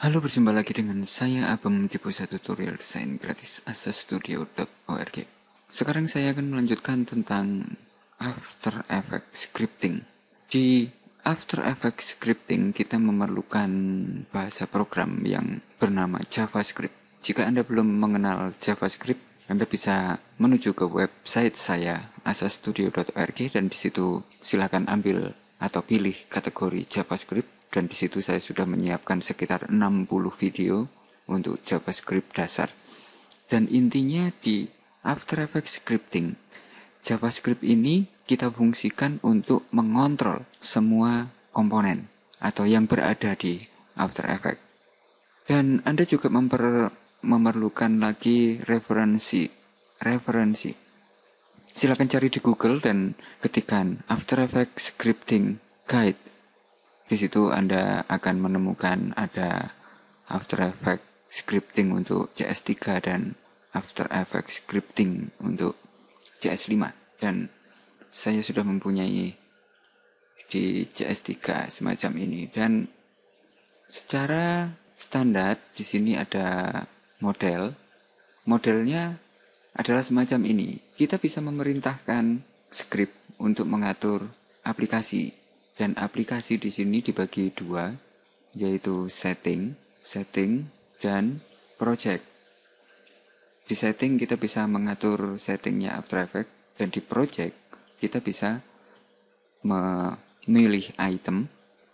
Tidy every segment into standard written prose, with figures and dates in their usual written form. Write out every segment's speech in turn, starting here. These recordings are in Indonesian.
Halo, berjumpa lagi dengan saya Abam di pusat tutorial desain gratis asastudio.org. Sekarang saya akan melanjutkan tentang After Effects Scripting. Di After Effects Scripting kita memerlukan bahasa program yang bernama JavaScript. Jika Anda belum mengenal JavaScript, Anda bisa menuju ke website saya asastudio.org dan di situ silakan ambil atau pilih kategori JavaScript, dan di situ saya sudah menyiapkan sekitar 60 video untuk JavaScript dasar. Dan intinya di After Effects Scripting, JavaScript ini kita fungsikan untuk mengontrol semua komponen atau yang berada di After Effects. Dan Anda juga memerlukan lagi referensi. Silakan cari di Google dan ketikkan After Effects Scripting Guide. Di situ Anda akan menemukan ada After Effects Scripting untuk CS3 dan After Effects Scripting untuk CS5. Dan saya sudah mempunyai di CS3 semacam ini. Dan secara standar di sini ada modelnya adalah semacam ini. Kita bisa memerintahkan script untuk mengatur aplikasi, dan aplikasi di sini dibagi dua, yaitu setting dan project. Di setting kita bisa mengatur settingnya After Effects, dan di project kita bisa memilih item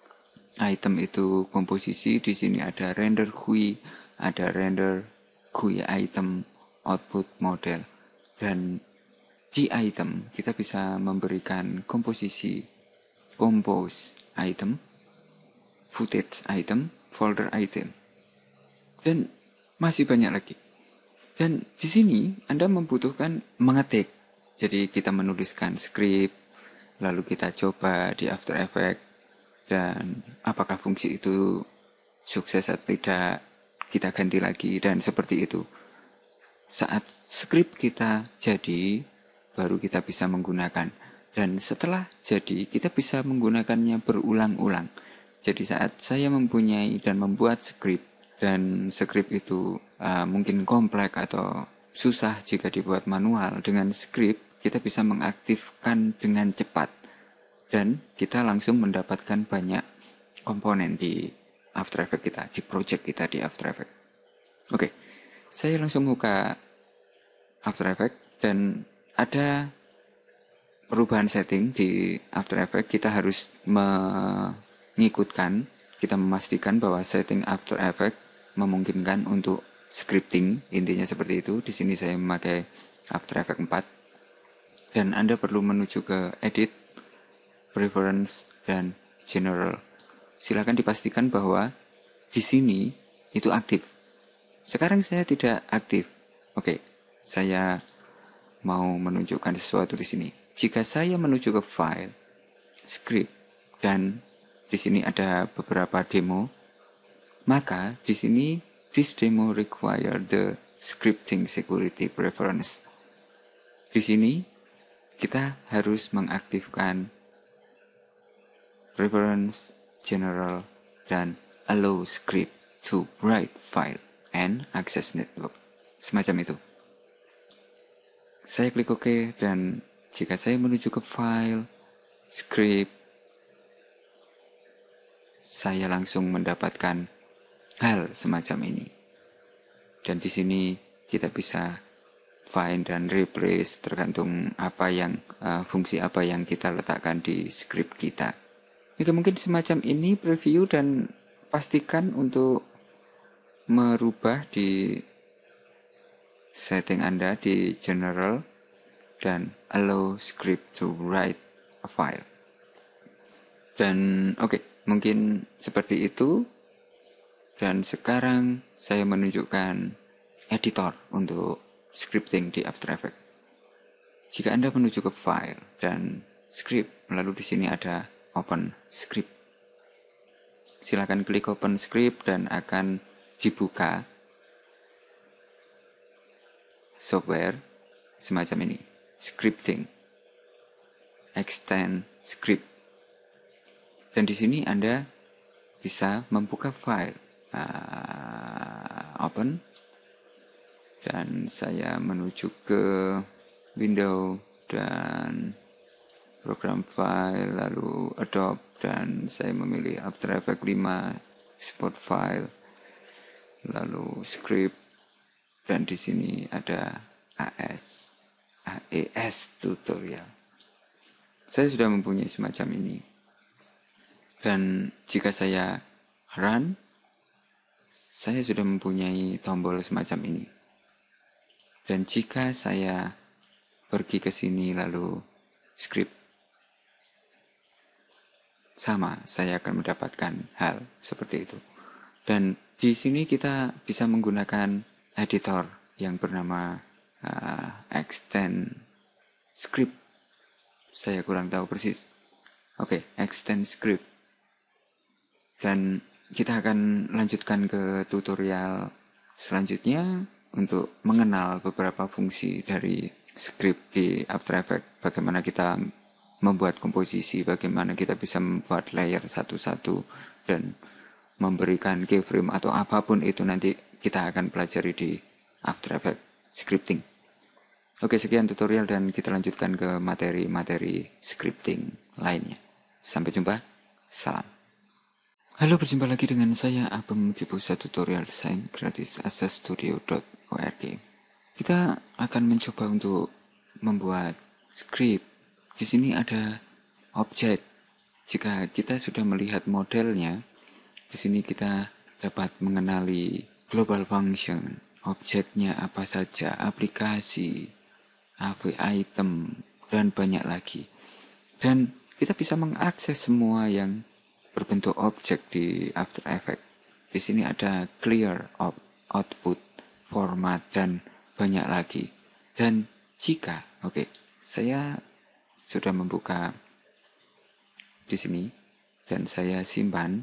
itu komposisi. Di sini ada render GUI, ada render GUI item, output model, dan di item kita bisa memberikan komposisi, compose item, footage item, folder item, dan masih banyak lagi. Dan di sini Anda membutuhkan mengetik. Jadi kita menuliskan script, lalu kita coba di After Effects, dan apakah fungsi itu sukses atau tidak, kita ganti lagi, dan seperti itu. Saat script kita jadi, baru kita bisa menggunakan. Dan setelah jadi, kita bisa menggunakannya berulang-ulang. Jadi saat saya mempunyai dan membuat script, dan script itu mungkin kompleks atau susah jika dibuat manual, dengan script kita bisa mengaktifkan dengan cepat. Dan kita langsung mendapatkan banyak komponen di After Effects kita, di project kita di After Effects. Oke, saya langsung buka After Effects, dan ada perubahan setting di After Effects. Kita harus kita memastikan bahwa setting After Effects memungkinkan untuk scripting, intinya seperti itu. Di sini saya memakai After Effects 4. Dan Anda perlu menuju ke Edit, Preference, dan General. Silakan dipastikan bahwa di sini itu aktif. Sekarang saya tidak aktif. Oke, saya mau menunjukkan sesuatu di sini. Jika saya menuju ke file, script, dan di sini ada beberapa demo, maka di sini this demo require the scripting security preference. Di sini kita harus mengaktifkan preference, general, dan allow script to write file and access network. Semacam itu. Saya klik OK, dan jika saya menuju ke file, script, saya langsung mendapatkan hal semacam ini. Dan di sini kita bisa find dan replace tergantung fungsi apa yang kita letakkan di script kita. Jika mungkin semacam ini preview, dan pastikan untuk merubah di setting Anda di general dan allow script to write a file. Dan mungkin seperti itu. Dan sekarang saya menunjukkan editor untuk scripting di After Effects. Jika Anda menuju ke file dan script, lalu di sini ada open script. Silakan klik open script dan akan dibuka software semacam ini, scripting, extend script. Dan di sini Anda bisa membuka file open, dan saya menuju ke window dan program file, lalu Adobe, dan saya memilih After Effects 5, export file, lalu script, dan di sini ada AES tutorial. Saya sudah mempunyai semacam ini, dan jika saya run, saya sudah mempunyai tombol semacam ini. Dan jika saya pergi ke sini lalu script, sama, saya akan mendapatkan hal seperti itu. Dan di sini kita bisa menggunakan editor yang bernama extend script. Saya kurang tahu persis. Oke, extend script. Dan kita akan lanjutkan ke tutorial selanjutnya untuk mengenal beberapa fungsi dari script di After Effects. Bagaimana kita membuat komposisi, bagaimana kita bisa membuat layer satu-satu, dan memberikan keyframe atau apapun itu nanti kita akan pelajari di After Effects scripting. Oke, sekian tutorial dan kita lanjutkan ke materi-materi scripting lainnya. Sampai jumpa, salam. Halo, berjumpa lagi dengan saya Abem di pusat tutorial desain gratis asastudio.org. Kita akan mencoba untuk membuat script. Di sini ada objek. Jika kita sudah melihat modelnya, di sini kita dapat mengenali global function, objeknya apa saja, aplikasi, AV item, dan banyak lagi. Dan kita bisa mengakses semua yang berbentuk objek di After Effects. Di sini ada clear, output, format, dan banyak lagi. Dan jika, saya sudah membuka di sini dan saya simpan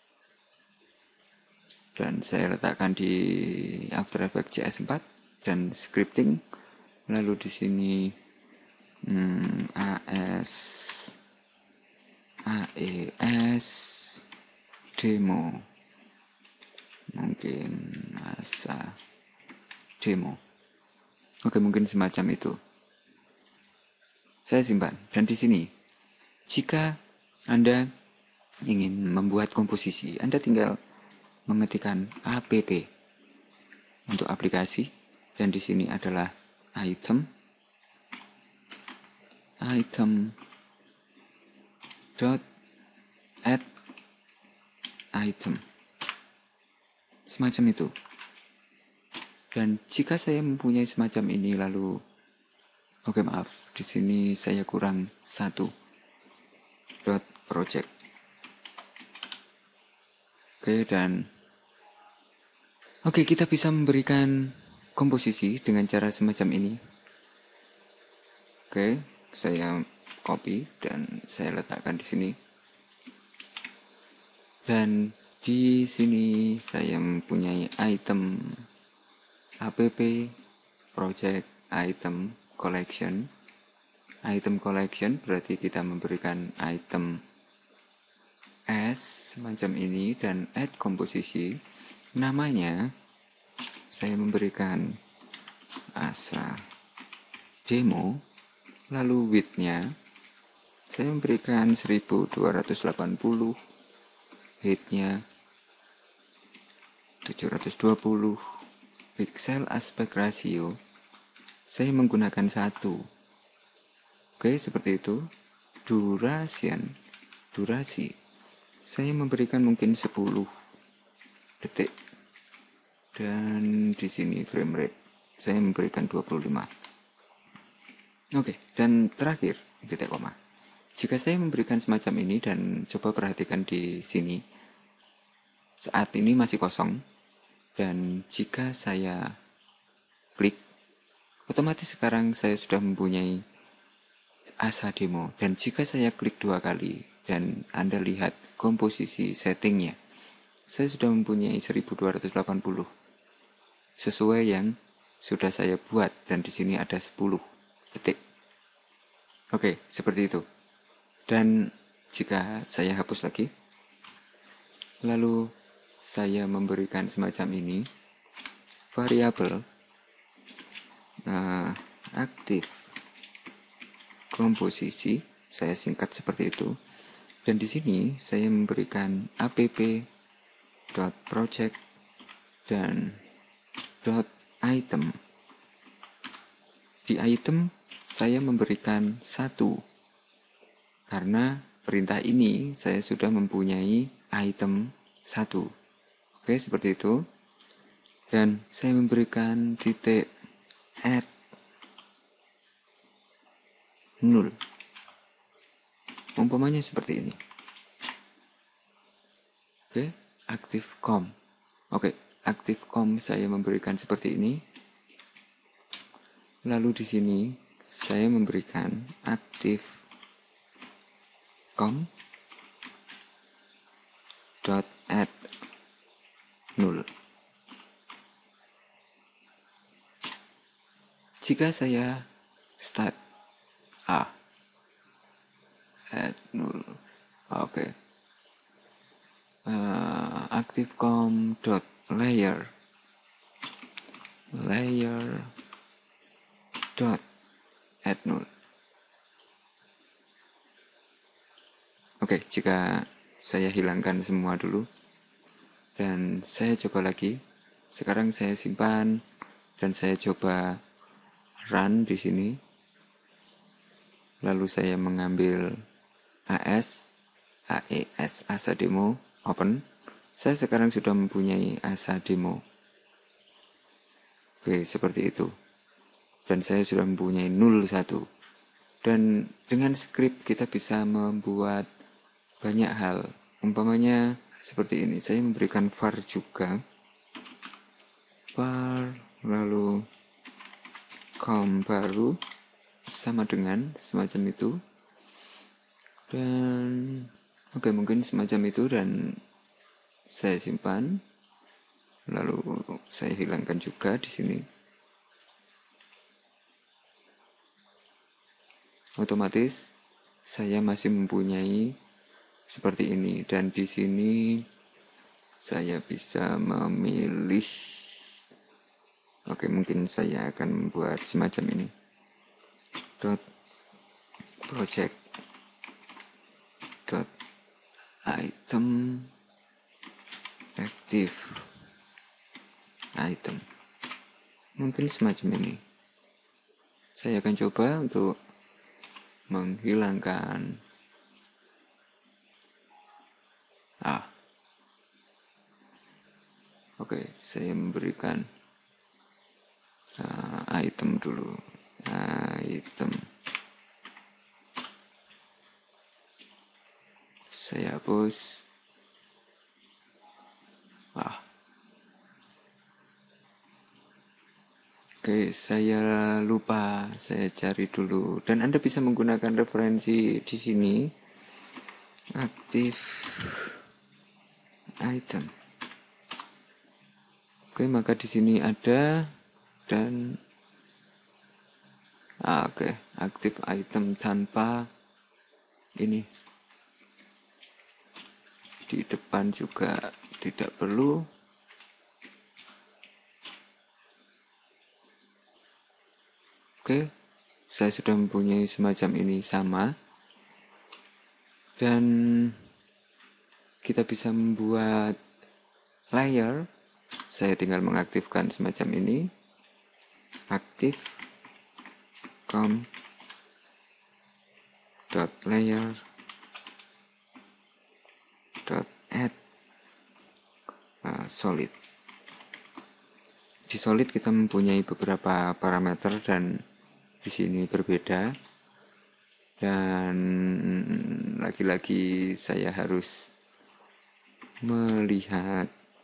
dan saya letakkan di After Effects CS4 dan scripting. Lalu di sini AES demo, mungkin asa demo. Oke, mungkin semacam itu. Saya simpan. Dan di sini, jika Anda ingin membuat komposisi, Anda tinggal mengetikkan app untuk aplikasi, dan di sini adalah item dot add item, semacam itu. Dan jika saya mempunyai semacam ini, lalu di sini saya kurang 1 dot project. Kita bisa memberikan komposisi dengan cara semacam ini. Saya copy dan saya letakkan di sini. Dan di sini saya mempunyai item app project item collection. Item collection berarti kita memberikan item S semacam ini, dan add komposisi. Namanya saya memberikan asa demo, lalu width-nya saya memberikan 1280, height-nya 720, pixel aspect ratio saya menggunakan 1. Seperti itu. Durasi saya memberikan mungkin 10 detik. Dan di sini frame rate saya memberikan 25. Dan terakhir titik koma. Jika saya memberikan semacam ini dan coba perhatikan di sini, saat ini masih kosong. Dan jika saya klik, otomatis sekarang saya sudah mempunyai asa demo. Dan jika saya klik 2 kali dan Anda lihat komposisi settingnya, saya sudah mempunyai 1280 sesuai yang sudah saya buat, dan di sini ada 10 detik. Seperti itu. Dan jika saya hapus lagi, lalu saya memberikan semacam ini, variabel aktif komposisi, saya singkat seperti itu. Dan di sini saya memberikan app.project dan .item. Di item saya memberikan 1 karena perintah ini saya sudah mempunyai item 1. Oke, seperti itu. Dan saya memberikan titik add 0. Umpamanya seperti ini. Oke, active com. Oke, active com saya memberikan seperti ini. Lalu di sini saya memberikan active com .add 0. Jika saya start add 0. Oke. Activecom.layer add 0. Oke, jika saya hilangkan semua dulu dan saya coba lagi. Sekarang saya simpan dan saya coba run di sini. Lalu saya mengambil asa demo, open. Saya sekarang sudah mempunyai asa demo. Oke, seperti itu. Dan saya sudah mempunyai 01. Dan dengan script kita bisa membuat banyak hal. Umpamanya seperti ini. Saya memberikan var juga. Var, lalu com baru sama dengan semacam itu. Dan oke, mungkin semacam itu dan saya simpan. Lalu saya hilangkan juga di sini. Otomatis saya masih mempunyai seperti ini dan di sini saya bisa memilih. Oke, mungkin saya akan membuat semacam ini. .project .item active item. Mungkin semacam ini. Saya akan coba untuk menghilangkan Oke, saya memberikan item dulu. Item. Saya hapus. Oke, saya lupa. Saya cari dulu. Dan Anda bisa menggunakan referensi di sini. Active item. Oke, maka di sini ada dan oke, active item tanpa ini. Di depan juga tidak perlu. Oke, saya sudah mempunyai semacam ini sama. Dan kita bisa membuat layer. Saya tinggal mengaktifkan semacam ini. Aktif com.layer .add solid. Di solid kita mempunyai beberapa parameter dan di sini berbeda. Dan lagi-lagi saya harus melihat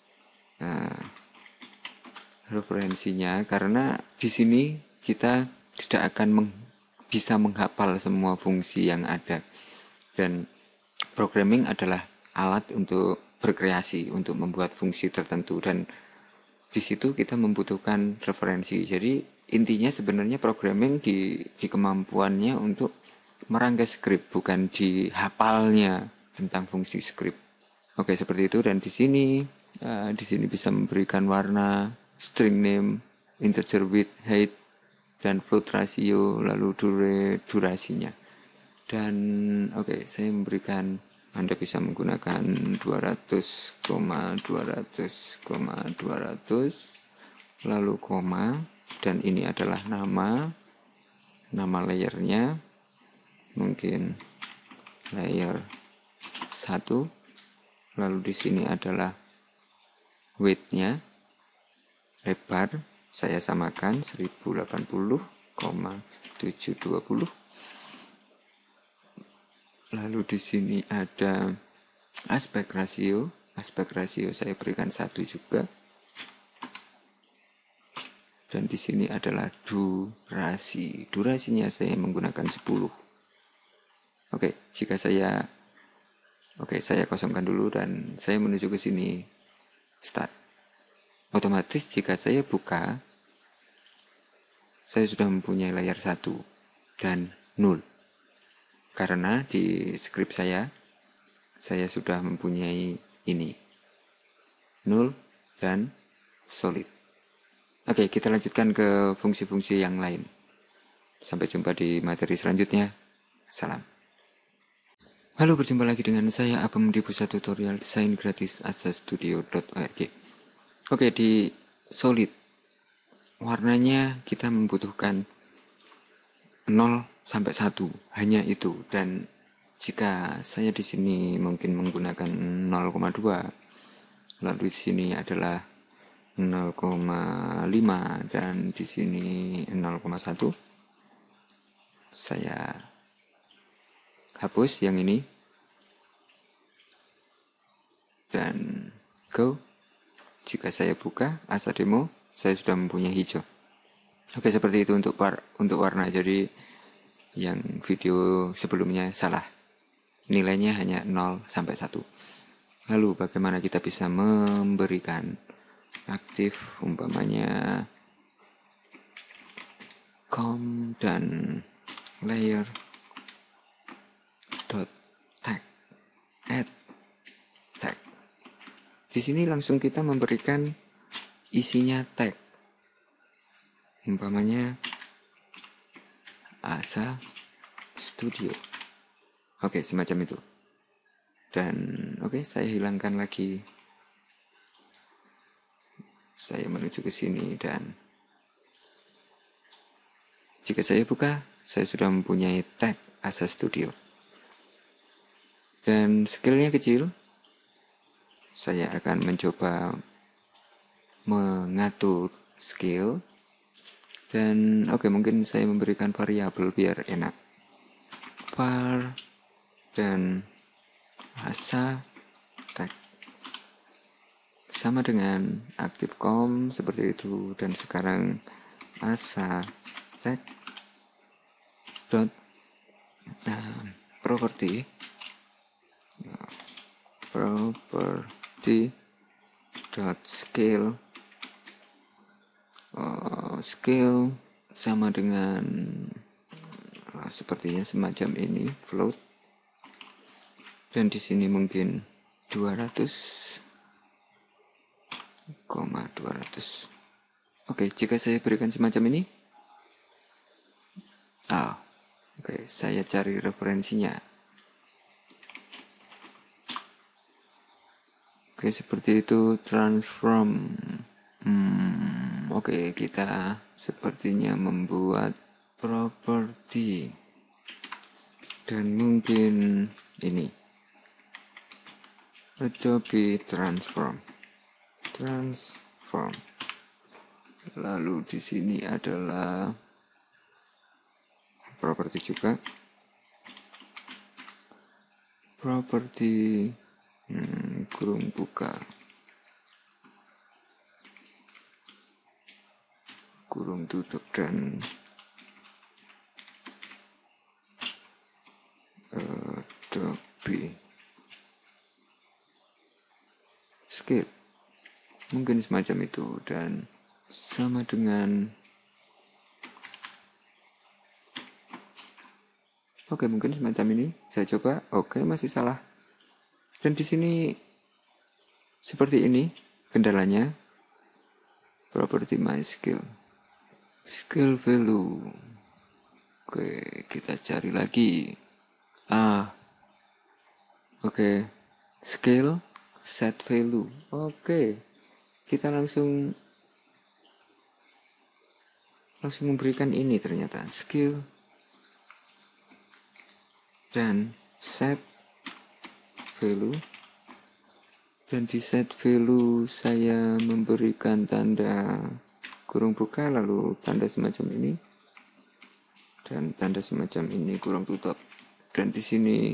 referensinya karena di sini kita tidak akan bisa menghafal semua fungsi yang ada. Dan programming adalah alat untuk berkreasi, untuk membuat fungsi tertentu dan di situ kita membutuhkan referensi. Jadi intinya sebenarnya programming di kemampuannya untuk merangkai skrip, bukan di hafalnya tentang fungsi skrip. Oke, seperti itu. Dan di sini bisa memberikan warna string name, integer width, height, dan float ratio, lalu durasinya. Dan oke, saya memberikan, Anda bisa menggunakan 200, 200, 200, lalu koma, dan ini adalah nama layernya, mungkin layer 1, lalu di sini adalah width-nya, lebar, saya samakan 1080,720. Lalu di sini ada aspek rasio saya berikan 1 juga. Dan di sini adalah durasinya saya menggunakan 10. Saya kosongkan dulu dan saya menuju ke sini, start. Otomatis jika saya buka, saya sudah mempunyai layar 1 dan 0. Karena di script saya sudah mempunyai ini, 0 dan solid. Oke, kita lanjutkan ke fungsi-fungsi yang lain. Sampai jumpa di materi selanjutnya. Salam. Halo, berjumpa lagi dengan saya Abem di pusat tutorial desain gratis asastudio.org. Oke, di solid warnanya kita membutuhkan 0 sampai 1, hanya itu. Dan jika saya di sini mungkin menggunakan 0,2, lalu di sini adalah 0,5 dan di sini 0,1, saya hapus yang ini dan go. Jika saya buka asa demo, saya sudah mempunyai hijau. Oke, seperti itu untuk warna. Jadi yang video sebelumnya salah, nilainya hanya 0 sampai 1. Lalu bagaimana kita bisa memberikan aktif, umpamanya com dan layer dot tag, add tag. Di sini langsung kita memberikan isinya tag, umpamanya Asa Studio. Oke, semacam itu. Dan saya hilangkan lagi. Saya menuju ke sini dan jika saya buka, saya sudah mempunyai tag Asa Studio. Dan skillnya kecil. Saya akan mencoba mengatur skill. Dan mungkin saya memberikan variabel biar enak. Var dan asa tag sama dengan aktif com seperti itu. Dan sekarang asa tag dot property dot scale scale sama dengan sepertinya semacam ini, float. Dan di sini mungkin 200,200. Oke, jika saya berikan semacam ini, saya cari referensinya. Oke, seperti itu transform. Kita sepertinya membuat properti dan mungkin ini Adobe transform. Lalu di sini adalah properti juga, properti kurung buka, kurung tutup, dan Adobe skill, mungkin semacam itu, dan sama dengan mungkin semacam ini. Saya coba, masih salah. Dan di sini seperti ini kendalanya. property my skill value. Oke, kita cari lagi. Oke, skill set value. Oke, kita langsung memberikan ini ternyata skill dan set value. Dan di set value saya memberikan tanda kurung buka lalu tanda semacam ini dan tanda semacam ini kurung tutup, dan di sini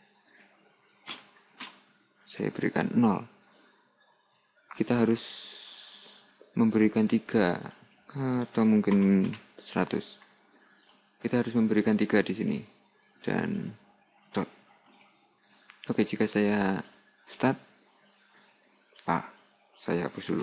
saya berikan 0. Kita harus memberikan 3 atau mungkin 100. Kita harus memberikan 3 di sini dan dot. Oke, jika saya start, saya hapus dulu.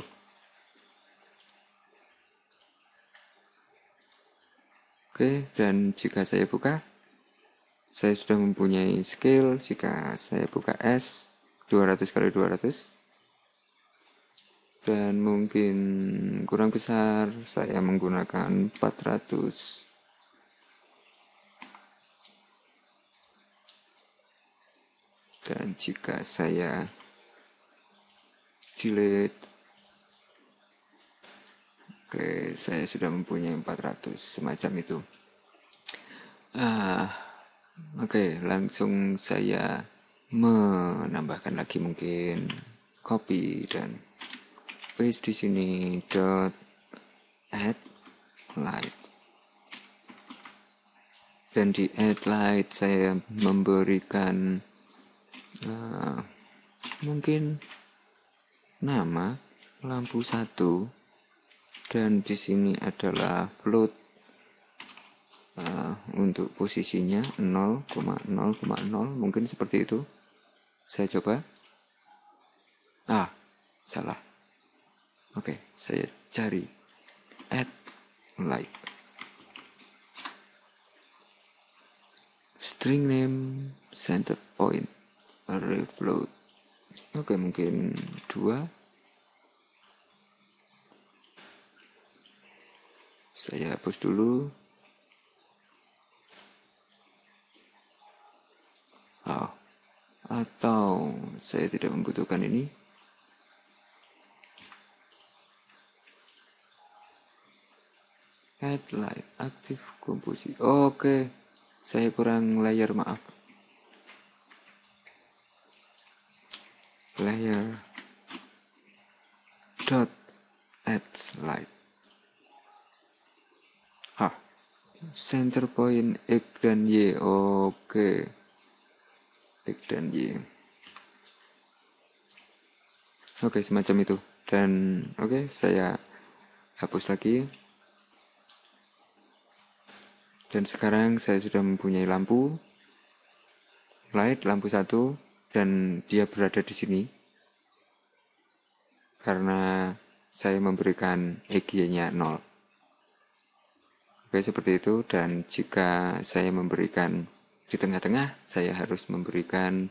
Oke, dan jika saya buka, saya sudah mempunyai skill. Jika saya buka S 200 kali 200 dan mungkin kurang besar, saya menggunakan 400. Dan jika saya delete, oke, saya sudah mempunyai 400 semacam itu. Oke, langsung saya menambahkan lagi mungkin copy dan paste di sini dot add light. Dan di add light saya memberikan mungkin nama lampu 1 dan di sini adalah float untuk posisinya 0,0,0 mungkin seperti itu. Saya coba. Salah. Oke, saya cari add light. String name center point array float. Oke, mungkin 2. Saya hapus dulu. Atau saya tidak membutuhkan ini. Add light active komposisi. Oke, saya kurang layer, maaf. Layer dot add light. Center point X dan Y. Oke, X dan Y. Oke, semacam itu. Dan oke, saya hapus lagi. Dan sekarang saya sudah mempunyai lampu light, lampu 1, dan dia berada di sini karena saya memberikan EG-nya 0. Oke, seperti itu. Dan jika saya memberikan di tengah-tengah, saya harus memberikan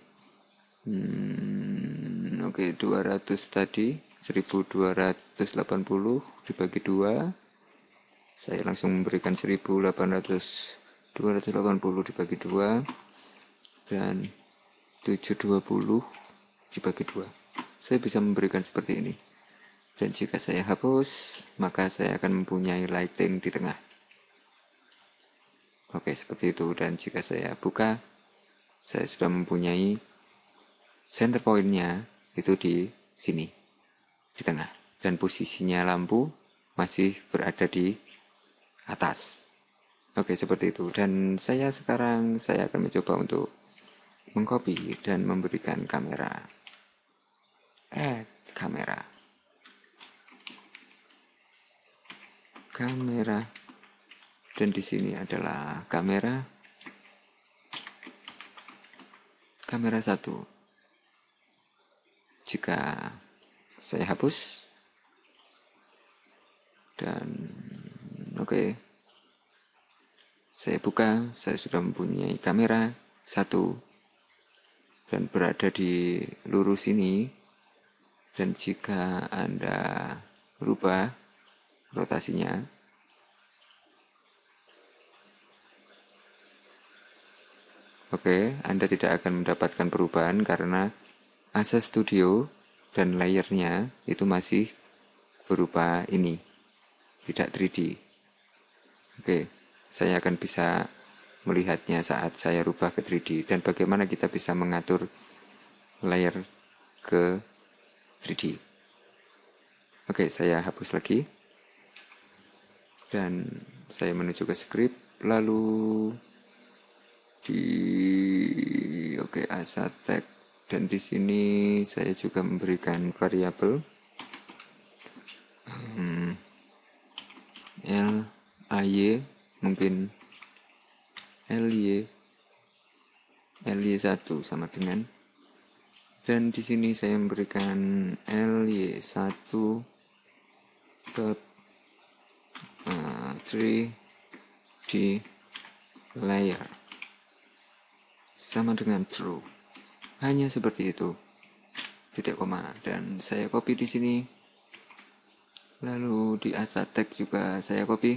200 tadi, 1280 dibagi 2. Saya langsung memberikan 280 dibagi 2 dan 720 dibagi 2. Saya bisa memberikan seperti ini. Dan jika saya hapus, maka saya akan mempunyai lighting di tengah. Oke, seperti itu. Dan jika saya buka, saya sudah mempunyai center point-nya itu di sini, di tengah. Dan posisinya lampu masih berada di atas. Oke, seperti itu. Dan sekarang saya akan mencoba untuk mengcopy dan memberikan kamera. Add kamera. Dan di sini adalah kamera 1. Jika saya hapus dan oke, saya buka, saya sudah mempunyai kamera 1 dan berada di lurus ini. Dan jika Anda rubah rotasinya. Oke, Anda tidak akan mendapatkan perubahan karena Access Studio dan layernya itu masih berupa ini, tidak 3D. Oke, saya akan bisa melihatnya saat saya rubah ke 3D dan bagaimana kita bisa mengatur layer ke 3D. Oke, saya hapus lagi dan saya menuju ke script, lalu asset tag, dan di sini saya juga memberikan variabel ly, mungkin ly 1 sama dengan, dan di sini saya memberikan ly 1 dot 3D layer sama dengan true. Hanya seperti itu, titik koma, dan saya copy di sini. Lalu di asset tag juga saya copy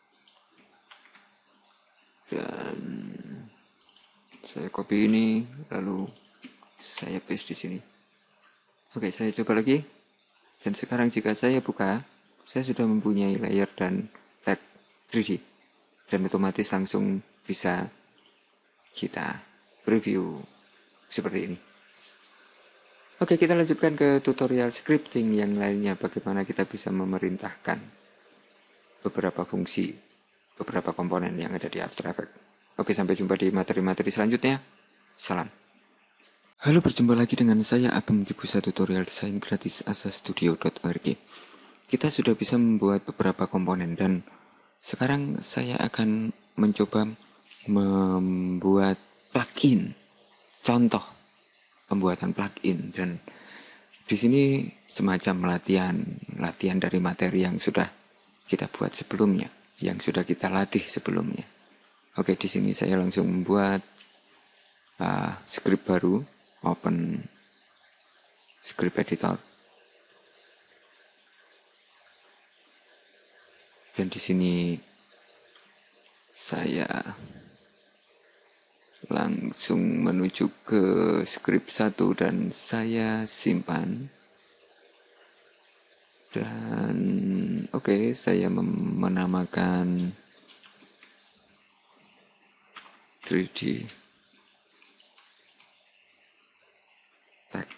dan saya copy ini, lalu saya paste di sini. Oke, saya coba lagi. Dan sekarang jika saya buka, saya sudah mempunyai layer dan tag 3D dan otomatis langsung bisa kita preview seperti ini. Oke, kita lanjutkan ke tutorial scripting yang lainnya, bagaimana kita bisa memerintahkan beberapa fungsi, beberapa komponen yang ada di After Effects. Oke, sampai jumpa di materi-materi selanjutnya. Salam. Halo, berjumpa lagi dengan saya Abang di pusat tutorial desain gratis asastudio.org. Kita sudah bisa membuat beberapa komponen dan sekarang saya akan mencoba membuat plugin. Contoh pembuatan plugin, dan di sini semacam latihan dari materi yang sudah kita buat sebelumnya, yang sudah kita latih sebelumnya. Oke, di sini saya langsung membuat script baru, open script editor. Dan di sini saya langsung menuju ke script 1 dan saya simpan. Dan oke, saya menamakan 3D tag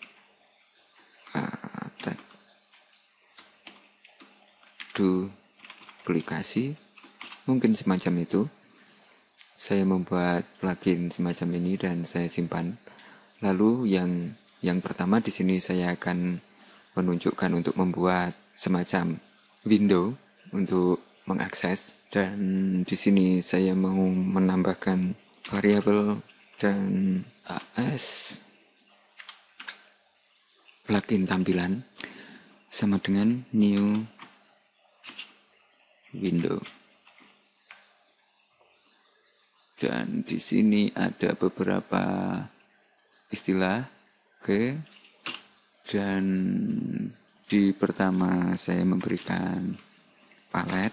duplikasi, mungkin semacam itu. Saya membuat plugin semacam ini dan saya simpan. Lalu yang pertama di sini saya akan menunjukkan untuk membuat semacam window untuk mengakses, dan di sini saya mau menambahkan variabel dan as plugin tampilan sama dengan new window. Dan di sini ada beberapa istilah, oke. Dan di pertama saya memberikan palet,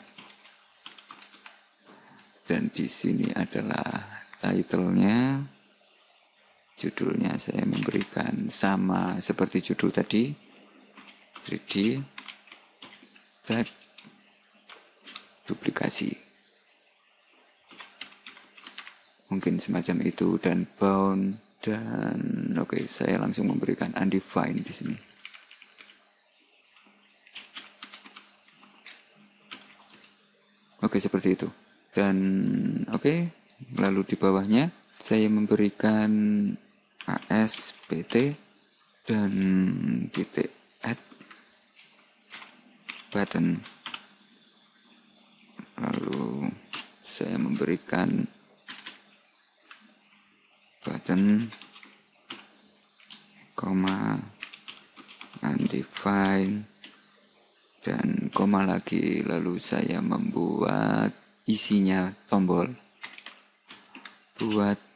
dan di sini adalah title-nya, judulnya saya memberikan sama seperti judul tadi, 3D tag duplikasi. Mungkin semacam itu, dan bound, dan oke, saya langsung memberikan undefined di sini. Oke, seperti itu. Dan oke, lalu di bawahnya saya memberikan ASPT dan titik add button. Lalu saya memberikan button, koma, undefined, dan koma lagi. Lalu saya membuat isinya tombol buat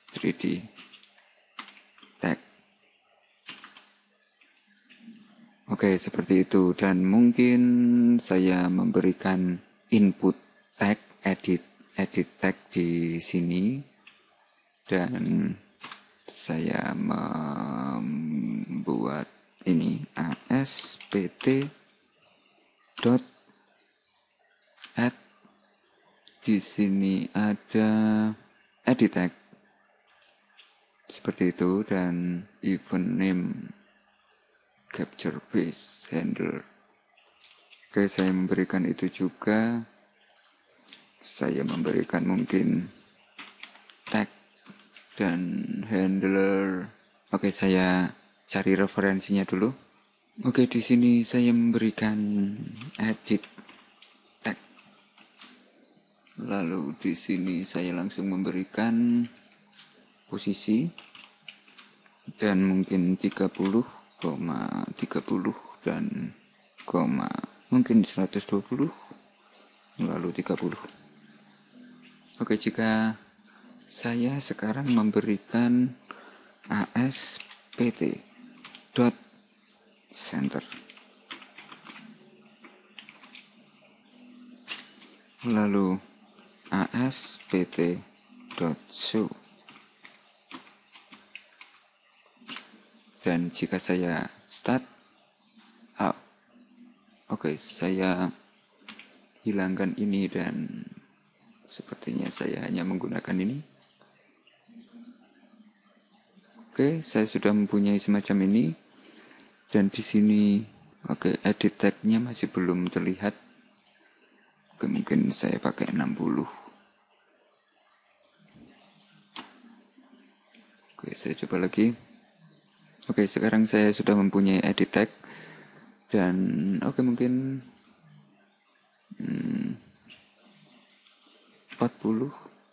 3D tag. Oke, seperti itu. Dan mungkin saya memberikan input tag, edit tag di sini. Dan saya membuat ini aspt dot add. Di sini ada edit tag. Seperti itu, dan event name capture base handler. Oke, saya memberikan itu juga. Saya memberikan mungkin tag dan handler. Oke, saya cari referensinya dulu. Oke, di sini saya memberikan edit tag. Lalu di sini saya langsung memberikan posisi dan mungkin 30,30 dan mungkin 120 lalu 30. Oke, jika saya sekarang memberikan aspt dot center, lalu aspt dot show, dan jika saya start out, oke, saya hilangkan ini dan sepertinya saya hanya menggunakan ini. Oke, saya sudah mempunyai semacam ini. Dan di sini edit tag-nya masih belum terlihat. Oke, mungkin saya pakai 60. Oke, saya coba lagi. Oke, sekarang saya sudah mempunyai edit tag. Dan mungkin 40.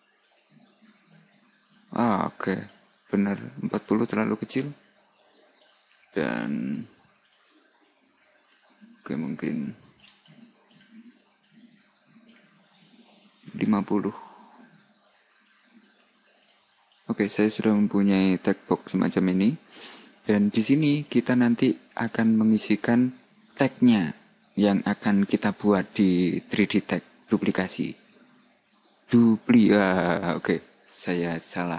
Oke. Benar, 40 terlalu kecil. Dan mungkin 50. Oke, saya sudah mempunyai tag box semacam ini. Dan di sini kita nanti akan mengisikan tag-nya yang akan kita buat di 3D tag duplikasi. Saya salah.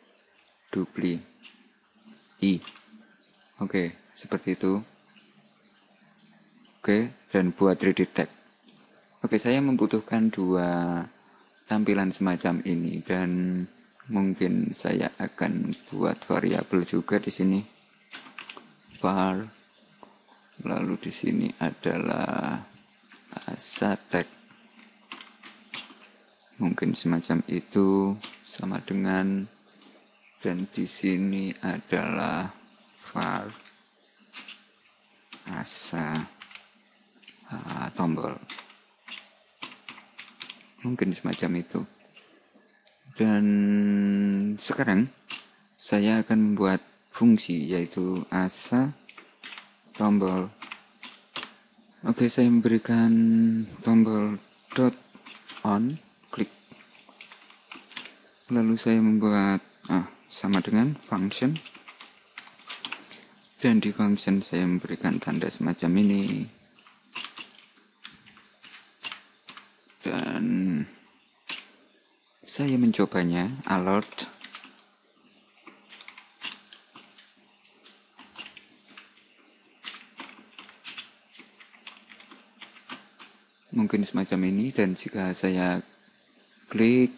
Oke, seperti itu. Oke, dan buat 3D tag. Oke, saya membutuhkan 2 tampilan semacam ini, dan mungkin saya akan buat variabel juga di sini. Var, lalu di sini adalah asa tag. Mungkin semacam itu, sama dengan, dan di sini adalah var asa tombol. Mungkin semacam itu. Dan sekarang saya akan membuat fungsi, yaitu asa tombol. Oke, saya memberikan tombol dot on, klik. Lalu saya membuat sama dengan function. Dan di function saya memberikan tanda semacam ini. Dan saya mencobanya, alert. Mungkin semacam ini, dan jika saya klik,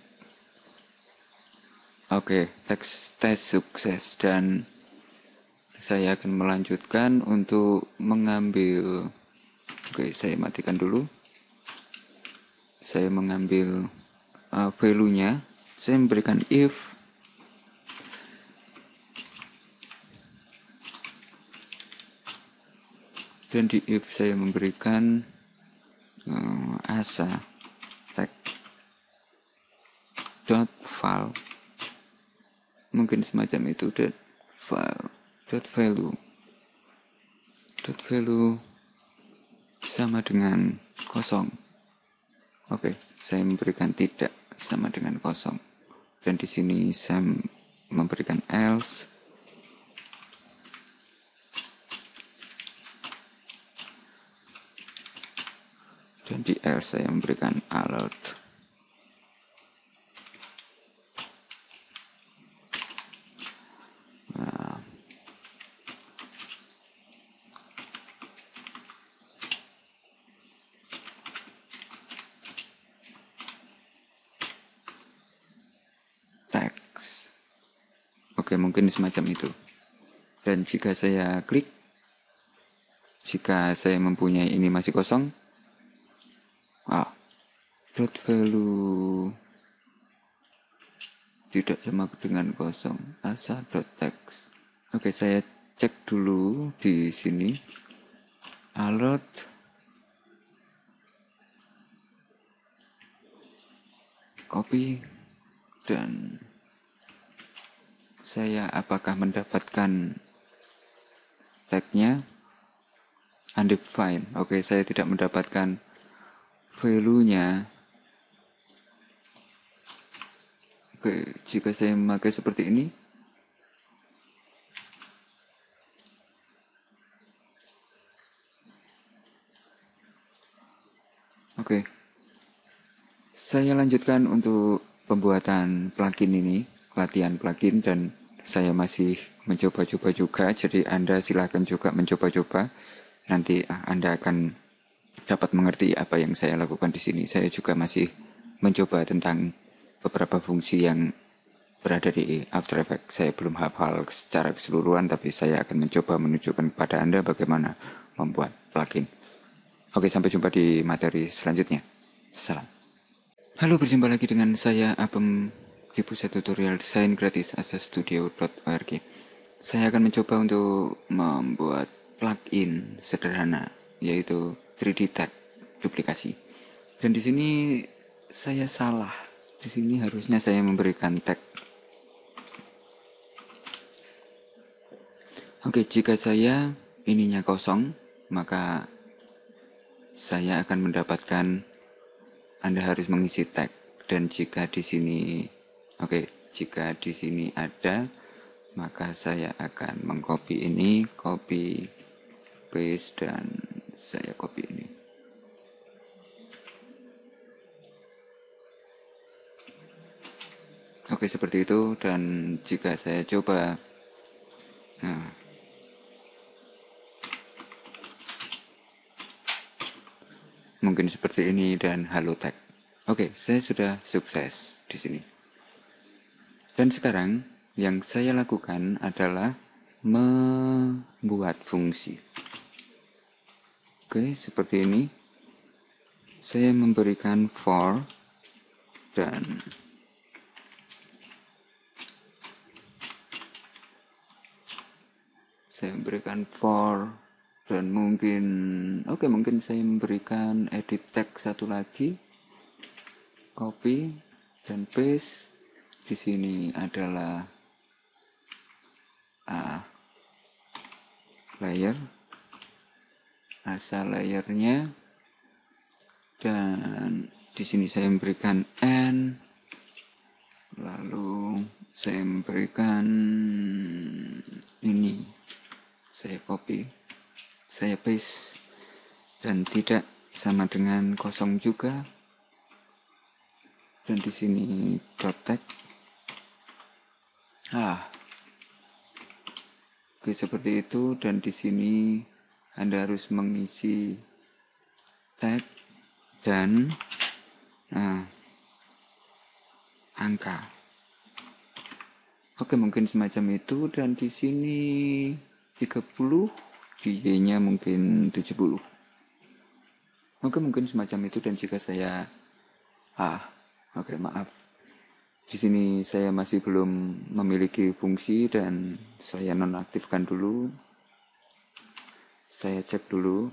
tes sukses, dan saya akan melanjutkan untuk mengambil. Saya matikan dulu. Saya mengambil value-nya. Saya memberikan if dan di if saya memberikan asa tag dot file, mungkin semacam itu, dot file dot value sama dengan kosong. Saya memberikan tidak sama dengan kosong, dan di sini saya memberikan else. Dan di R saya memberikan alert. Teks. Oke, mungkin semacam itu. Dan jika saya klik, jika saya mempunyai ini masih kosong, dot value tidak sama dengan kosong, asa dot text. Oke, saya cek dulu di sini. Alert, copy, dan saya apakah mendapatkan tagnya undefined. Oke, saya tidak mendapatkan value-nya. Oke, jika saya memakai seperti ini, oke, saya lanjutkan untuk pembuatan plugin ini, latihan plugin, dan saya masih mencoba-coba juga. Jadi Anda silahkan juga mencoba-coba. Nanti Anda akan dapat mengerti apa yang saya lakukan di sini. Saya juga masih mencoba tentang beberapa fungsi yang berada di After Effects. Saya belum hafal secara keseluruhan, tapi saya akan mencoba menunjukkan kepada Anda bagaimana membuat plugin. Oke, sampai jumpa di materi selanjutnya. Salam. Halo, berjumpa lagi dengan saya Apem di pusat tutorial desain gratis asastudio.org. Saya akan mencoba untuk membuat plugin sederhana, yaitu 3D tag duplikasi. Dan di sini saya salah. Di sini harusnya saya memberikan tag. Oke, jika saya ininya kosong, maka saya akan mendapatkan Anda harus mengisi tag. Dan jika di sini jika di sini ada, maka saya akan mengcopy ini, copy paste, dan saya copy ini. Oke, seperti itu. Dan jika saya coba mungkin seperti ini dan halo tag. Oke, saya sudah sukses di sini. Dan sekarang yang saya lakukan adalah membuat fungsi. Oke, seperti ini. Saya memberikan for dan mungkin saya memberikan edit text satu lagi, copy dan paste. Di sini adalah layer, asal layernya, dan di sini saya memberikan n, lalu saya memberikan ini, saya copy, saya paste, dan tidak sama dengan kosong juga. Dan di sini dot tag. Oke, seperti itu. Dan di sini Anda harus mengisi tag dan angka. Oke, mungkin semacam itu. Dan di sini 30, di Y-nya mungkin 70. Oke, mungkin semacam itu. Dan jika saya maaf. Di sini saya masih belum memiliki fungsi dan saya nonaktifkan dulu. Saya cek dulu.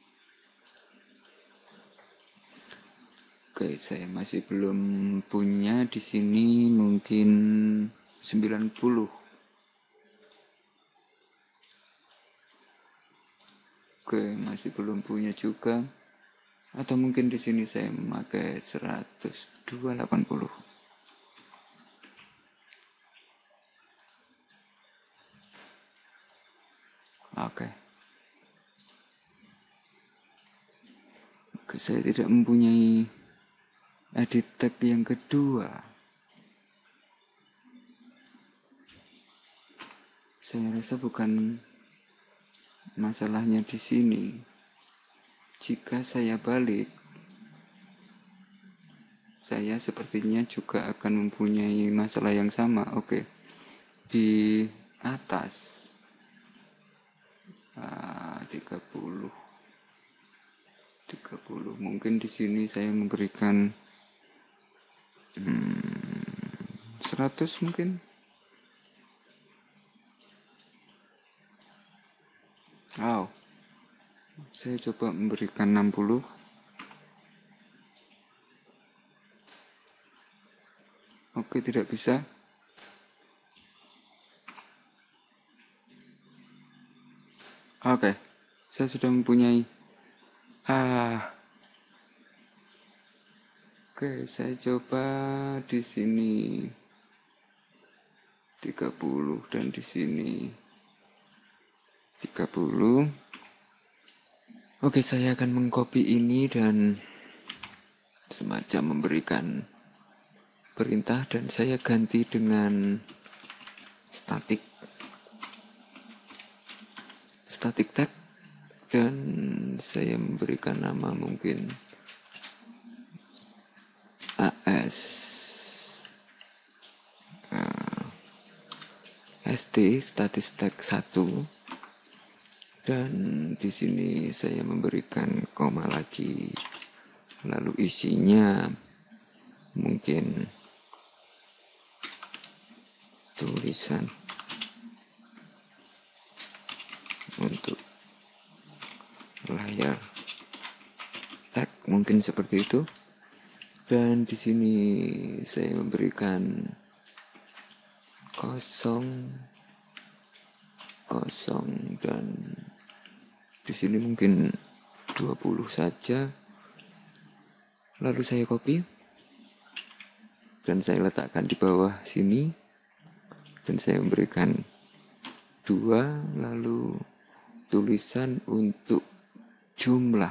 Oke, saya masih belum punya di sini, mungkin 90. Oke, masih belum punya juga. Atau mungkin di sini saya memakai 10280. Oke, Saya tidak mempunyai edit tag yang kedua. Saya rasa bukan masalahnya di sini. Jika saya balik, saya sepertinya juga akan mempunyai masalah yang sama. Oke, di atas 30 mungkin di sini saya memberikan 100 mungkin. Saya coba memberikan 60. Oke, tidak bisa. Oke, saya sudah mempunyai. Oke, saya coba di sini 30 dan di sini 30. Oke, saya akan mengcopy ini dan semacam memberikan perintah dan saya ganti dengan static tag dan saya memberikan nama mungkin AS ST statistik 1 dan di sini saya memberikan koma lagi, lalu isinya mungkin tulisan untuk layar tag mungkin seperti itu. Dan di sini saya memberikan kosong dan di sini mungkin 20 saja. Lalu saya copy dan saya letakkan di bawah sini dan saya memberikan 2, lalu tulisan untuk jumlah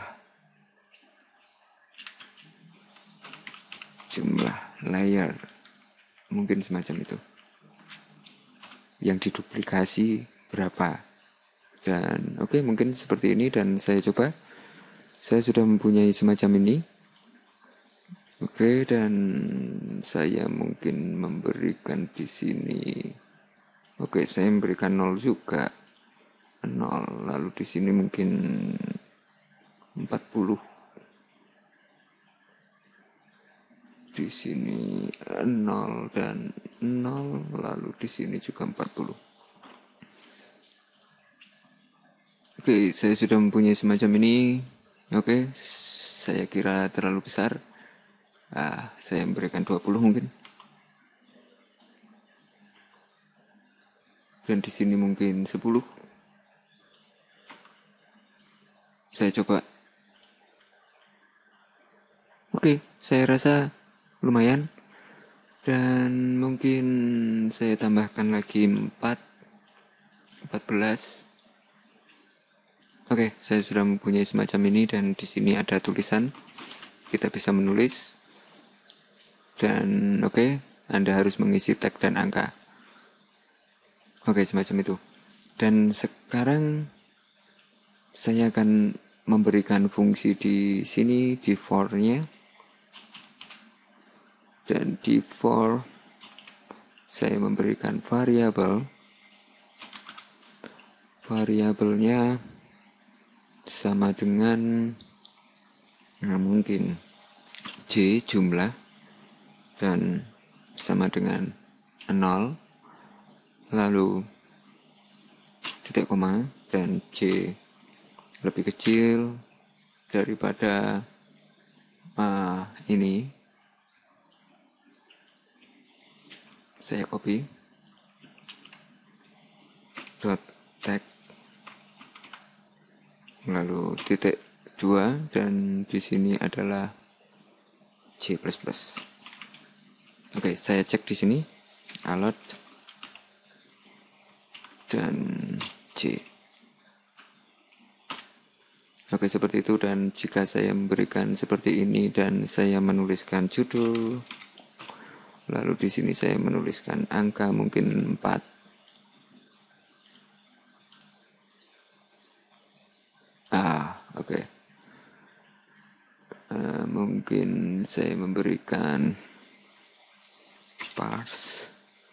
layar mungkin semacam itu, yang diduplikasi berapa. Dan oke, mungkin seperti ini dan saya coba. Saya sudah mempunyai semacam ini. Oke, dan saya mungkin memberikan di sini. Oke, saya memberikan 0 juga. 0, lalu di sini mungkin 40. Di sini 0 dan 0, lalu di sini juga 40. Oke, saya sudah mempunyai semacam ini. Oke, saya kira terlalu besar. Saya memberikan 20 mungkin. Dan di sini mungkin 10. Saya coba. Oke, saya rasa lumayan. Dan mungkin saya tambahkan lagi 14. Oke, saya sudah mempunyai semacam ini dan di sini ada tulisan. Kita bisa menulis. Dan oke, Anda harus mengisi tag dan angka. Oke, semacam itu. Dan sekarang saya akan memberikan fungsi di sini di for-nya. Dan di for saya memberikan variabelnya sama dengan mungkin J jumlah dan sama dengan 0, lalu titik koma dan J lebih kecil daripada ini. Saya copy dot tag lalu titik 2 dan di sini adalah J++. Oke, saya cek di sini alert dan J. Oke, seperti itu. Dan jika saya memberikan seperti ini dan saya menuliskan judul, lalu di sini saya menuliskan angka mungkin 4. Oke. Mungkin saya memberikan parse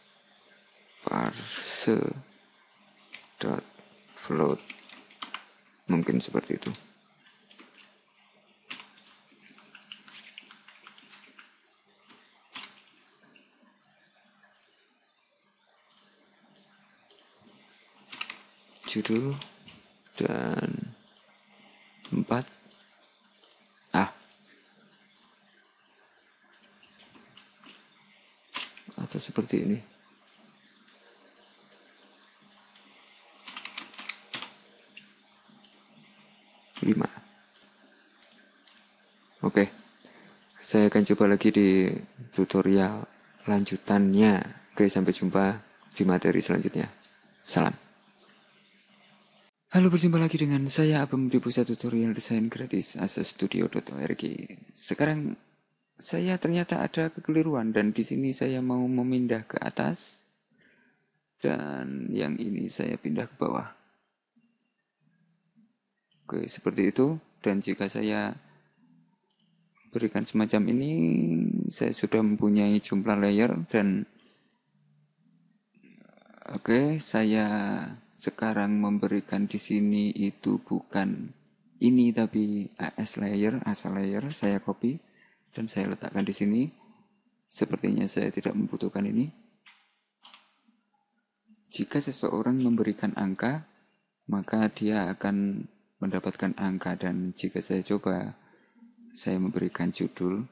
dot float, mungkin seperti itu. Judul dan 4. Atau seperti ini. Oke, saya akan coba lagi di tutorial lanjutannya. Oke, sampai jumpa di materi selanjutnya. Salam. Halo, berjumpa lagi dengan saya Abam di pusat tutorial desain gratis asastudio.org. Sekarang saya ternyata ada kekeliruan dan di sini saya mau memindah ke atas dan yang ini saya pindah ke bawah. Oke, seperti itu. Dan jika saya berikan semacam ini, saya sudah mempunyai jumlah layer dan oke, saya sekarang memberikan di sini itu bukan ini tapi asal layer saya copy dan saya letakkan di sini. Sepertinya saya tidak membutuhkan ini. Jika seseorang memberikan angka, maka dia akan mendapatkan angka, dan jika saya coba saya memberikan judul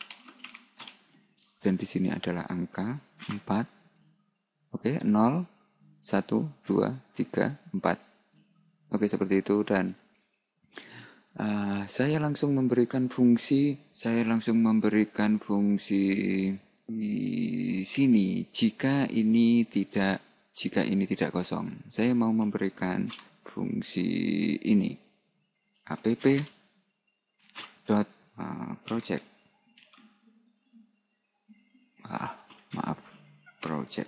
dan di sini adalah angka 4. Oke, 0 1 2 3 4. Oke, seperti itu. Dan saya langsung memberikan fungsi di sini jika ini tidak kosong. Saya mau memberikan fungsi ini app.project. Project.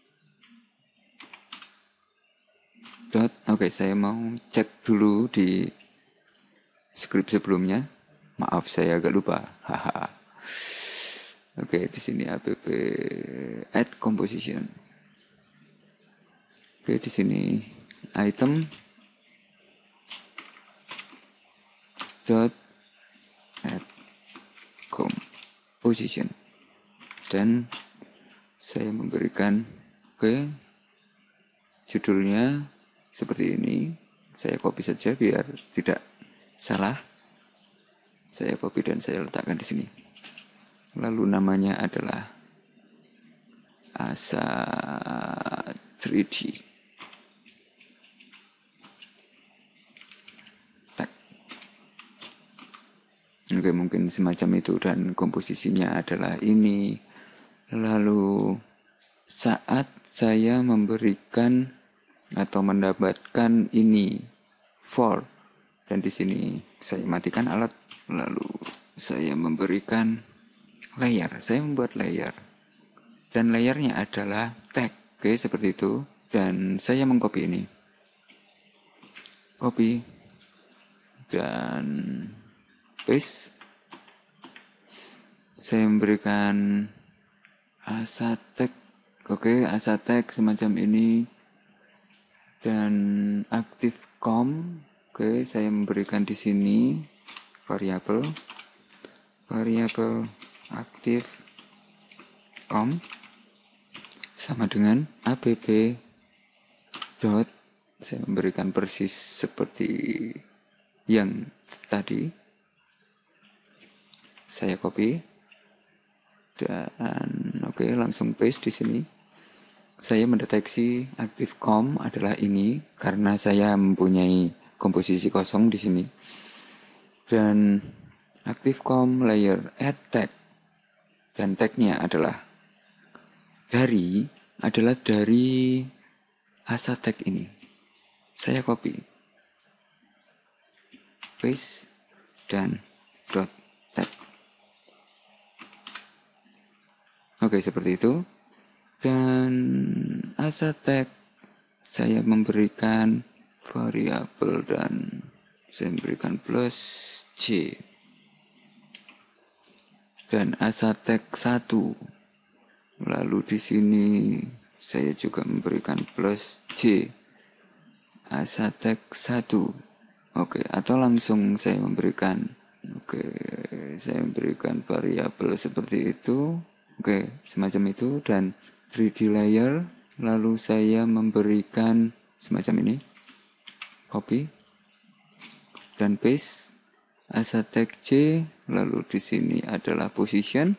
Oke, saya mau cek dulu di skrip sebelumnya. Maaf, saya agak lupa. Oke, di sini app add composition. Oke, di sini item dot add composition dan saya memberikan judulnya seperti ini. Saya copy saja biar tidak salah. Saya copy dan saya letakkan di sini. Lalu namanya adalah Asa 3D. Oke, mungkin semacam itu dan komposisinya adalah ini. Lalu saat saya memberikan atau mendapatkan ini for, dan di sini saya matikan alat, lalu saya memberikan layer. Saya membuat layer dan layernya adalah tag. Oke, seperti itu. Dan saya mengcopy ini, copy dan paste. Saya memberikan asa tag. Oke, asa tag semacam ini dan active com. Oke, saya memberikan di sini variabel active com sama dengan app dot, saya memberikan persis seperti yang tadi. Saya copy dan oke, langsung paste di sini. Saya mendeteksi active.com adalah ini karena saya mempunyai komposisi kosong di sini. Dan active.com layer add tag dan tagnya adalah dari asa tag ini. Saya copy paste, dan dot tag. Oke, seperti itu. Dan asal tag saya memberikan variabel dan saya memberikan plus C. Dan asal tag 1. Lalu di sini saya juga memberikan plus C. Asal tag 1. Oke, atau langsung saya memberikan variabel seperti itu. Oke, semacam itu. Dan 3D layer, lalu saya memberikan semacam ini, copy dan paste, asal tag C, lalu di sini adalah position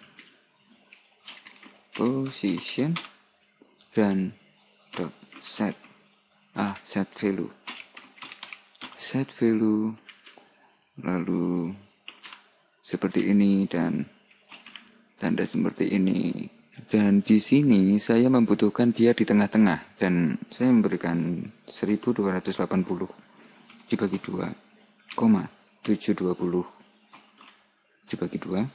dan dot set value, lalu seperti ini dan tanda seperti ini. Dan di sini saya membutuhkan dia di tengah-tengah dan saya memberikan 1280 dibagi 2, 720 dibagi 2.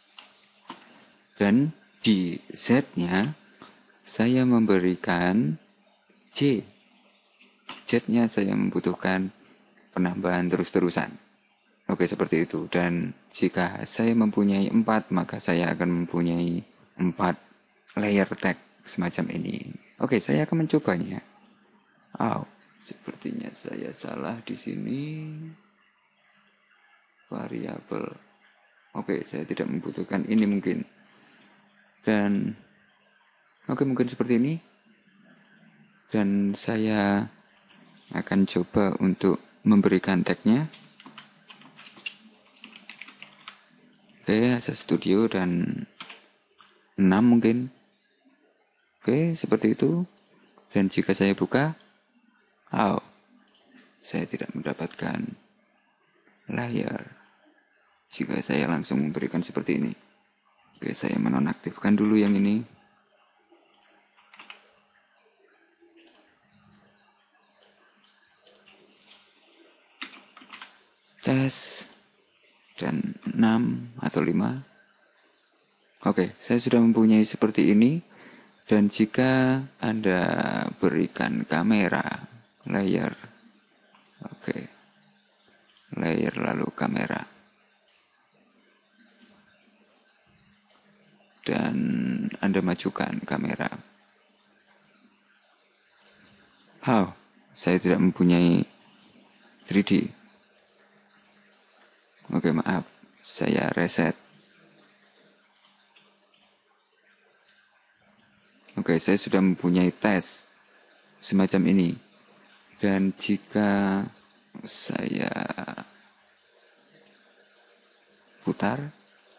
Dan di Z-nya saya memberikan C. Z-nya saya membutuhkan penambahan terus-terusan. Oke, seperti itu. Dan jika saya mempunyai 4, maka saya akan mempunyai 4 layer tag semacam ini. Oke, saya akan mencobanya. Sepertinya saya salah di sini. Variabel. Oke, saya tidak membutuhkan ini mungkin. Dan mungkin seperti ini. Dan saya akan coba untuk memberikan tagnya. Oke, Asal Studio dan 6 mungkin. Oke, seperti itu. Dan jika saya buka, saya tidak mendapatkan layar. Jika saya langsung memberikan seperti ini. Oke, saya menonaktifkan dulu yang ini. Tes dan 6 atau 5. Oke, saya sudah mempunyai seperti ini. Dan jika Anda berikan kamera, layer, layer lalu kamera, dan Anda majukan kamera. Saya tidak mempunyai 3D. Oke, maaf, saya reset. Oke, saya sudah mempunyai tes semacam ini. Dan jika saya putar,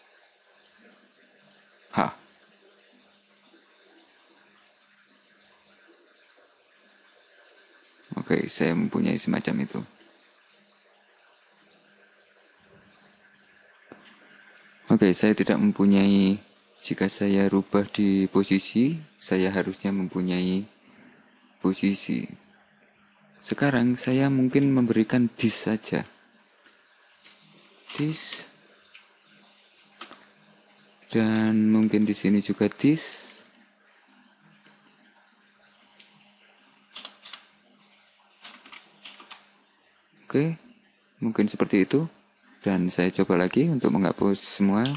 oke, saya mempunyai semacam itu. Oke, saya tidak mempunyai. Jika saya rubah di posisi, saya harusnya mempunyai posisi. Sekarang saya mungkin memberikan this saja. This. Dan mungkin di sini juga this. Oke, mungkin seperti itu. Dan saya coba lagi untuk menghapus semua.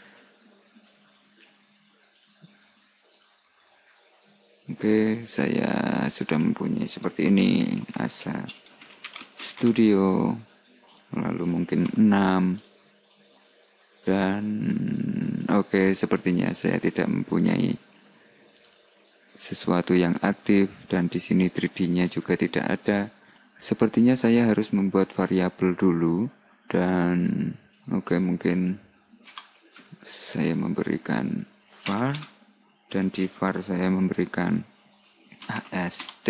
Oke, saya sudah mempunyai seperti ini. Asal Studio, lalu mungkin 6. Dan oke, sepertinya saya tidak mempunyai sesuatu yang aktif. Dan di sini 3D-nya juga tidak ada. Sepertinya saya harus membuat variabel dulu. Dan mungkin saya memberikan var. Dan di var saya memberikan AST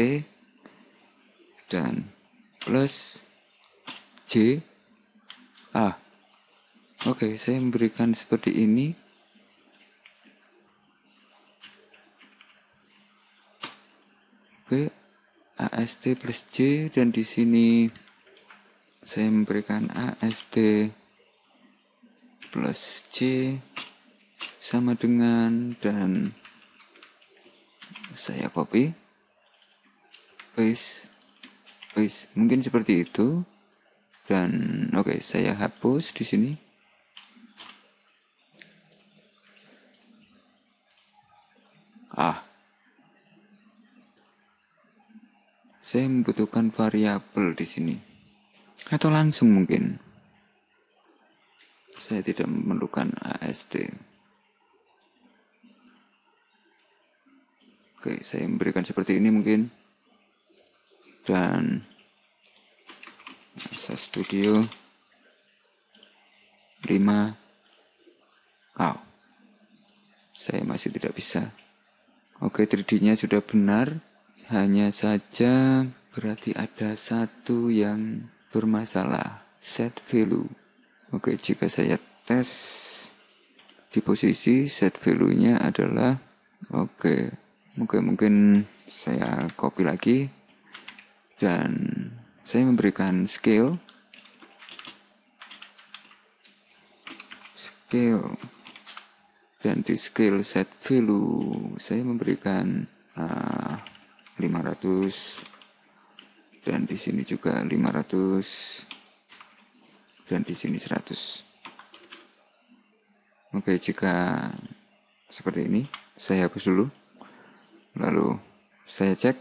dan plus J. Oke, saya memberikan seperti ini. Oke, AST plus J dan di sini Saya memberikan AST plus C sama dengan, dan saya copy, paste, mungkin seperti itu. Dan oke, saya hapus di sini. Saya membutuhkan variabel di sini. Atau langsung mungkin. Saya tidak memerlukan AST. Oke, saya memberikan seperti ini mungkin. Dan Asa Studio 5. Saya masih tidak bisa. Oke, 3D-nya sudah benar. Hanya saja berarti ada satu yang bermasalah. Set value. Oke, jika saya tes di posisi set value-nya adalah mungkin saya copy lagi dan saya memberikan scale dan di scale set value saya memberikan 500 dan di sini juga 500 dan di sini 100. Oke, jika seperti ini saya hapus dulu, lalu saya cek.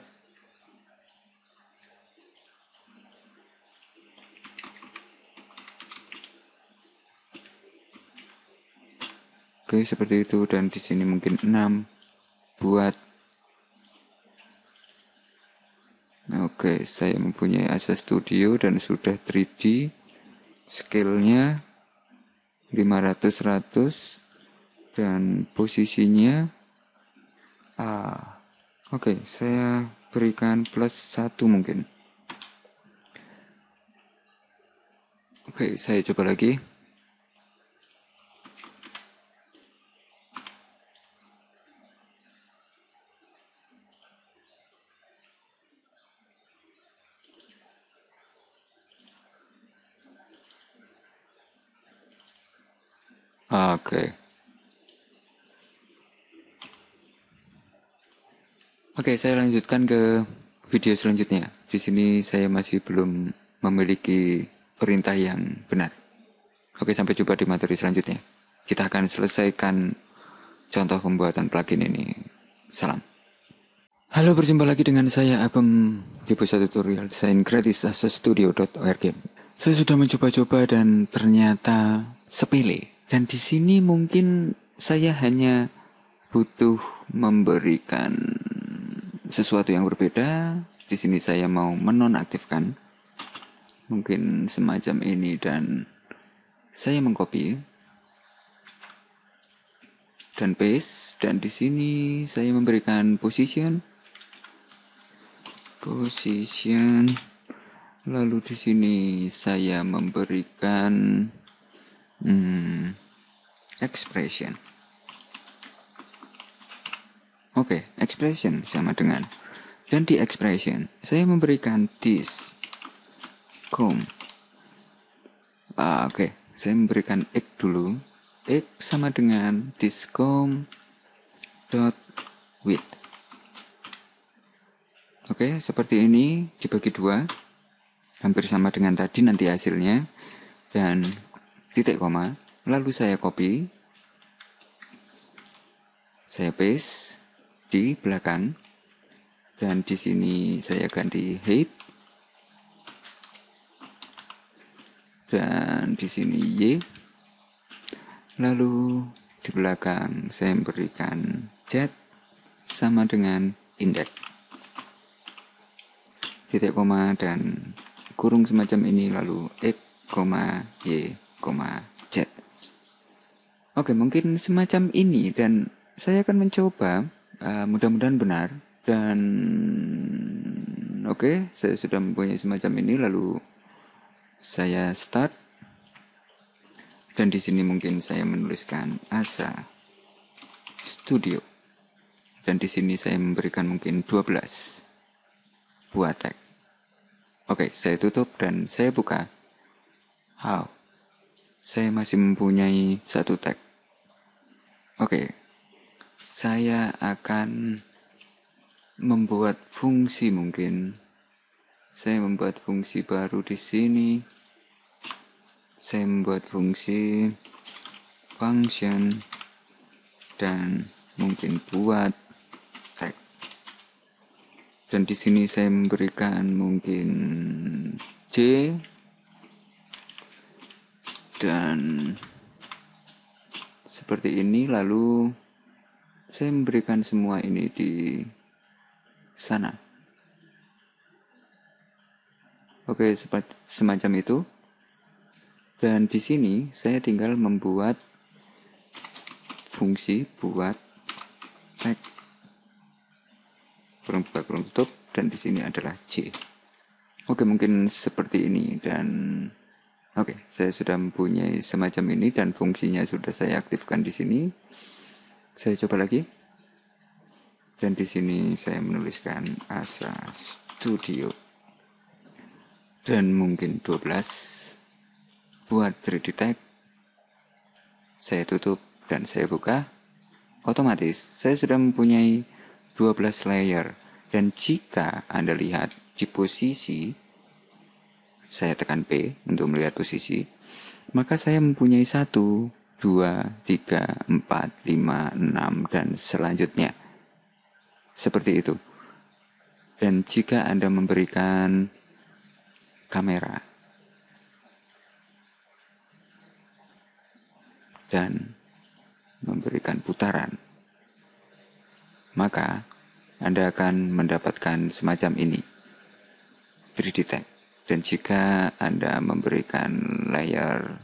Oke, seperti itu. Dan di sini mungkin 6 buat. Oke, saya mempunyai Asa Studio dan sudah 3D. Scale-nya 500 100 dan posisinya Oke, saya berikan plus 1 mungkin. Oke, saya coba lagi. Oke, saya lanjutkan ke video selanjutnya. Di sini saya masih belum memiliki perintah yang benar. Oke, sampai jumpa di materi selanjutnya. Kita akan selesaikan contoh pembuatan plugin ini. Salam. Halo, berjumpa lagi dengan saya Abem di pusat tutorial desain gratis asastudio.org. Saya sudah mencoba-coba dan ternyata sepele. Dan di sini mungkin saya hanya butuh memberikan sesuatu yang berbeda. Di sini saya mau menonaktifkan mungkin semacam ini dan saya mengcopy dan paste, dan di sini saya memberikan position, lalu di sini saya memberikan expression. Oke, expression sama dengan, dan di expression saya memberikan this com. Saya memberikan x dulu. X sama dengan thiscom dot width. Oke, seperti ini dibagi 2, hampir sama dengan tadi nanti hasilnya, dan titik koma. Lalu saya copy, saya paste di belakang, dan di sini saya ganti height, dan di sini y. Lalu di belakang saya memberikan z sama dengan index, titik koma dan kurung semacam ini, lalu x, y, z. Oke, mungkin semacam ini, dan saya akan mencoba, mudah-mudahan benar. Dan oke, saya sudah mempunyai semacam ini, lalu saya start. Dan di sini mungkin saya menuliskan Asa Studio. Dan di sini saya memberikan mungkin 12 buat tag. Oke, saya tutup dan saya buka. How? Saya masih mempunyai satu tag. Oke, saya akan membuat fungsi mungkin. Saya membuat fungsi baru di sini. Saya membuat fungsi function dan mungkin buat tag. Dan di sini saya memberikan mungkin J dan seperti ini, lalu saya memberikan semua ini di sana. Oke, semacam itu. Dan di sini saya tinggal membuat fungsi buat tag kurung buka kurung tutup, dan di sini adalah J. Oke, mungkin seperti ini. Dan oke, saya sudah mempunyai semacam ini dan fungsinya sudah saya aktifkan di sini. Saya coba lagi. Dan di sini saya menuliskan Asa Studio. Dan mungkin 12 buat 3D tag. Saya tutup dan saya buka. Otomatis saya sudah mempunyai 12 layer. Dan jika Anda lihat di posisi, saya tekan P untuk melihat posisi, maka saya mempunyai 1, 2, 3, 4, 5, 6, dan selanjutnya. Seperti itu. Dan jika Anda memberikan kamera dan memberikan putaran, maka Anda akan mendapatkan semacam ini, 3D tag. Dan jika Anda memberikan layer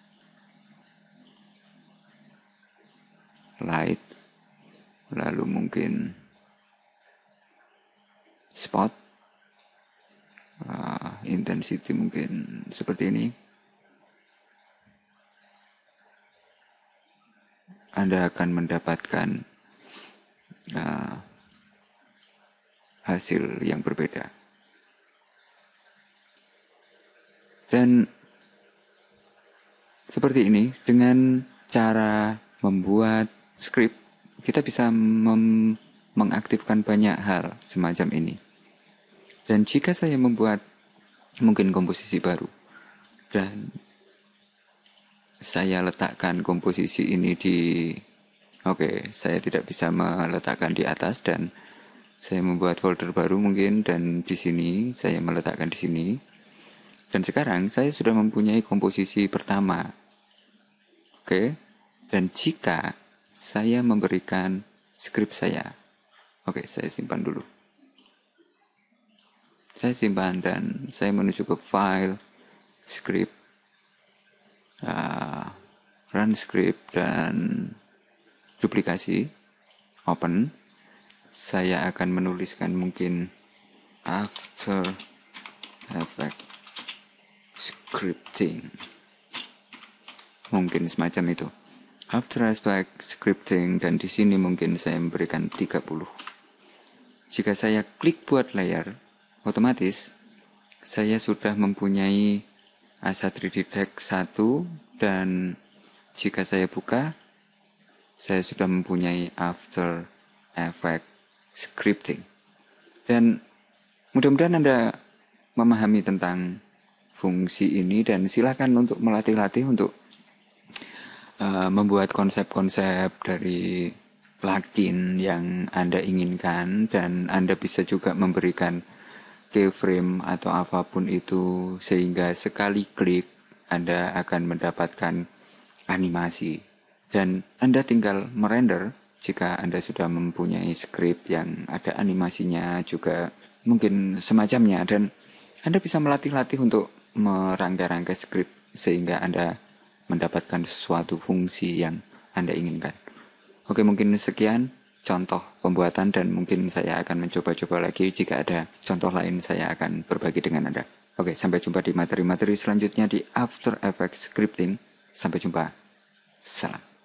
light, lalu mungkin spot, intensity mungkin seperti ini, Anda akan mendapatkan hasil yang berbeda. Dan seperti ini, dengan cara membuat script, kita bisa mengaktifkan banyak hal semacam ini. Dan jika saya membuat mungkin komposisi baru, dan saya letakkan komposisi ini saya tidak bisa meletakkan di atas, dan saya membuat folder baru mungkin, dan di sini saya meletakkan di sini. Dan sekarang saya sudah mempunyai komposisi pertama. Oke. Dan jika saya memberikan script saya. Oke, saya simpan dulu. Saya simpan dan saya menuju ke file, script, run script, dan duplikasi, open. Saya akan menuliskan mungkin After Effects Scripting, mungkin semacam itu, After Effects Scripting, dan di sini mungkin saya memberikan 30. Jika saya klik buat layer, otomatis saya sudah mempunyai Asa 3D tag 1, dan jika saya buka, saya sudah mempunyai After Effects Scripting. Dan mudah-mudahan Anda memahami tentang fungsi ini, dan silakan untuk melatih-latih untuk membuat konsep-konsep dari plugin yang Anda inginkan, dan Anda bisa juga memberikan keyframe atau apapun itu, sehingga sekali klik Anda akan mendapatkan animasi, dan Anda tinggal merender jika Anda sudah mempunyai script yang ada animasinya juga mungkin semacamnya, dan Anda bisa melatih-latih untuk merangkai-rangkai script sehingga Anda mendapatkan sesuatu fungsi yang Anda inginkan. Oke, mungkin sekian contoh pembuatan, dan mungkin saya akan mencoba-coba lagi. Jika ada contoh lain, saya akan berbagi dengan Anda. Oke, sampai jumpa di materi-materi selanjutnya di After Effects Scripting. Sampai jumpa. Salam.